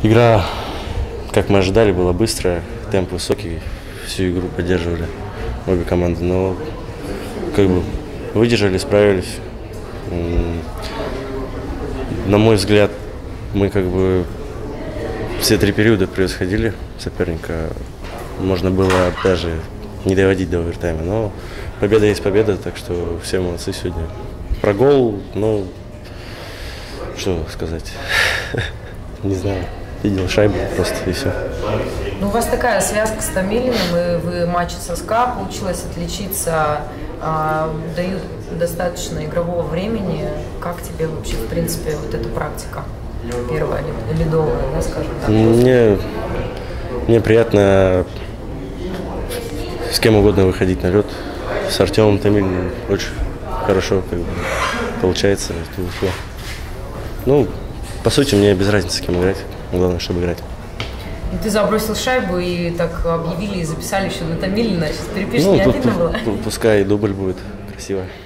Игра, как мы ожидали, была быстрая, темп высокий, всю игру поддерживали обе команды, но как бы выдержали, справились. На мой взгляд, мы как бы все 3 периода превосходили соперника. Можно было даже не доводить до овертайма, но победа есть победа, так что все молодцы сегодня. Про гол, ну, что сказать, не знаю. Видел шайбу просто и все. Ну, у вас такая связка с Томилиным, и вы матче со СКА, получилось отличиться, дают достаточно игрового времени. Как тебе вообще, в принципе, вот эта практика первая, ледовая, да, скажем так? Мне приятно с кем угодно выходить на лед. С Артемом Томилиным очень хорошо как бы получается. Ну, по сути, мне без разницы, с кем играть. Главное, чтобы играть. И ты забросил шайбу и так объявили и записали еще на Томилина. Сейчас перепишешь, не обидно было? Пускай дубль будет красиво.